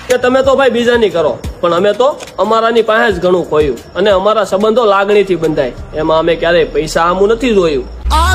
કે તમે તો ભાઈ બીજાની કરો, પણ અમે તો અમારાની પાસે જ ઘણું ખોયું, અને અમારા સંબંધો લાગણીથી બંધાય, એમાં અમે ક્યારેય પૈસા આમું નથી જોયું.